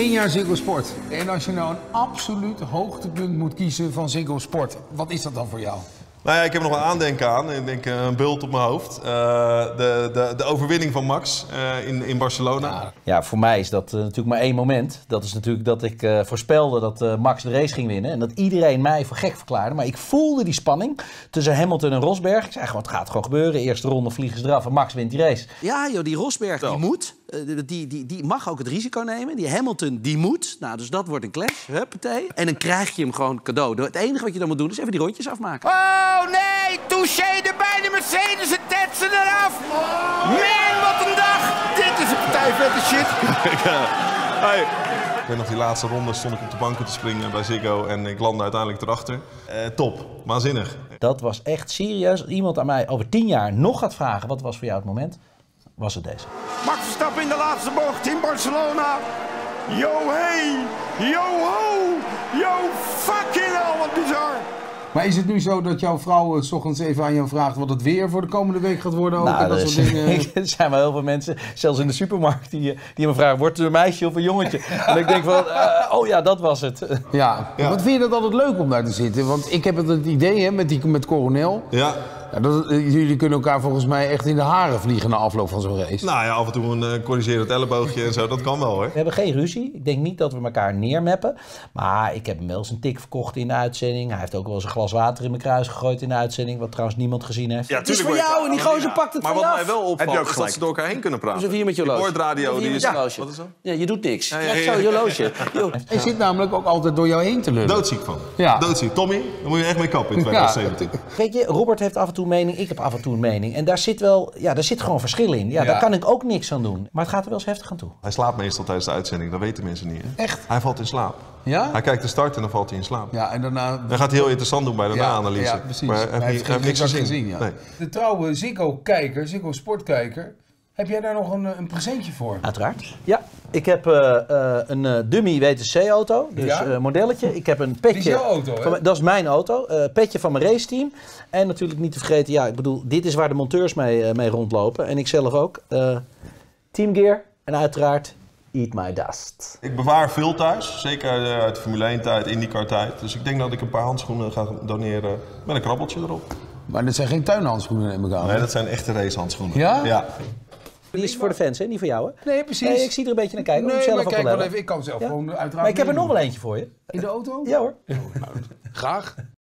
1 jaar Ziggo Sport. En als je nou een absoluut hoogtepunt moet kiezen van Ziggo Sport, wat is dat dan voor jou? Nou ja, ik heb er nog een aandenken aan. Ik denk een bult op mijn hoofd. De overwinning van Max in Barcelona. Ja, voor mij is dat natuurlijk maar één moment. Dat is natuurlijk dat ik voorspelde dat Max de race ging winnen. En dat iedereen mij voor gek verklaarde. Maar ik voelde die spanning tussen Hamilton en Rosberg. Ik zei gewoon, het gaat gewoon gebeuren. Eerste ronde vliegen ze eraf en Max wint die race. Ja joh, die Rosberg die moet. Die mag ook het risico nemen. Die Hamilton die moet. Nou, dus dat wordt een clash. Huppatee. En dan krijg je hem gewoon cadeau. Het enige wat je dan moet doen is even die rondjes afmaken. Oh nee, touché erbij, de Mercedes, het tetsen eraf. Man, wat een dag. Dit is een partij vette shit. Hey. Ik weet nog, die laatste ronde stond ik op de banken te springen bij Ziggo en ik landde uiteindelijk erachter. Top, waanzinnig. Dat was echt serieus. Als iemand aan mij over 10 jaar nog gaat vragen, wat was voor jou het moment? Was het deze. Max Verstappen in de laatste bocht in Barcelona. Yo hey, yo ho, yo fucking hell, wat bizar. Maar is het nu zo dat jouw vrouw 's ochtends even aan jou vraagt wat het weer voor de komende week gaat worden? Ook, Nou, en dat soort dingen? Er zijn wel heel veel mensen, zelfs in de supermarkt, die me vragen, wordt het een meisje of een jongetje? En ik denk van, oh ja, dat was het. Ja. Wat vind je dat altijd leuk om daar te zitten? Want ik heb het idee hè, met Coronel. Ja. Ja, jullie kunnen elkaar volgens mij echt in de haren vliegen na afloop van zo'n race. Nou ja, af en toe een corrigerend elleboogje en zo, dat kan wel hoor. We hebben geen ruzie. Ik denk niet dat we elkaar neermappen. Maar ik heb hem wel eens een tik verkocht in de uitzending. Hij heeft ook wel eens een glas water in mijn kruis gegooid in de uitzending. Wat trouwens niemand gezien heeft. Ja, het is voor jou en die gozer pakt het Maar van wat je mij af. wel Heb je opvalt ook is dat gelijk. ze door elkaar heen kunnen praten. Dus even hier met je Die horloge. boordradio, die is... Ja. Wat is dat? Ja, je doet niks. ja, Zo, je horloge. Hij zit namelijk ook altijd door jou heen te lullen. Doodziek van. Ja. Doodziek. Tommy, daar moet je echt mee kappen in 2017. Weet je, Robert heeft af en toe een mening, ik heb af en toe een mening. En daar zit wel, ja, daar zit gewoon verschil in. Ja, daar kan ik ook niks aan doen. Maar het gaat er wel eens heftig aan toe. Hij slaapt meestal tijdens de uitzending, dat weten mensen niet. Hè? Echt? Hij valt in slaap. Ja? Hij kijkt de start en dan valt hij in slaap. Ja, en daarna... Dan gaat hij heel interessant doen bij de na-analyse. Ja, precies. Maar hij heeft niks gezien. Ja. Nee. De trouwe Ziggo-kijker, Ziggo-sportkijker, heb jij daar nog een presentje voor? Uiteraard. Ja, ik heb een dummy WTC-auto, dus Ja? modelletje. Ik heb een petje. Die is jouw auto, hè? Dat is mijn auto. Petje van mijn raceteam. En natuurlijk niet te vergeten, ja, ik bedoel, dit is waar de monteurs mee rondlopen. En ik zelf ook. Teamgear en uiteraard Eat My Dust. Ik bewaar veel thuis, zeker uit de Formule 1 tijd, IndyCar tijd. Dus ik denk dat ik een paar handschoenen ga doneren met een krabbeltje erop. Maar dat zijn geen tuinhandschoenen, neem ik aan. Nee, dat zijn echte racehandschoenen. Ja? Ja. Die is voor de fans, hè? Niet voor jou, hè? Nee, precies. Nee, ik zie er een beetje naar kijken. of ik Nee, zelf maar ook kijk wel wel hebben. even. Ik kan zelf Ja? gewoon uiteraard Maar ik heb er nog meedoen. wel eentje voor je. In de auto? Ja hoor. Graag.